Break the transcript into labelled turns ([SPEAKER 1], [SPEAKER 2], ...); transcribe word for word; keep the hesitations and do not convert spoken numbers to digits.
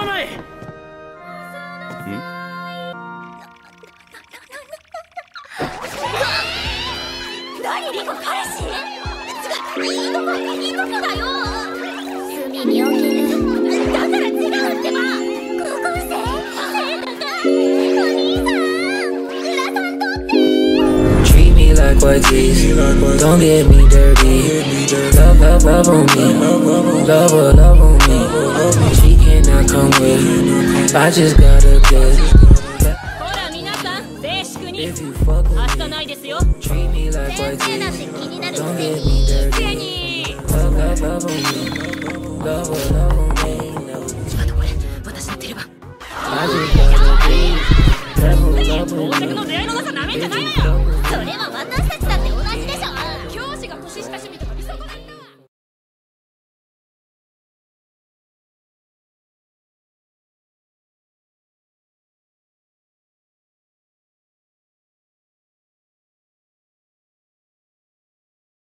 [SPEAKER 1] ない。
[SPEAKER 2] 何リコ彼氏？いいとこいいとこだよ。隅に置ける。だから違うってば。高校生背高いお兄さん。グラサン取って。Treat me like white tees. Don't get me dirty. Love, love, love on me. Love, love on me. She cannot come with. I just got a good.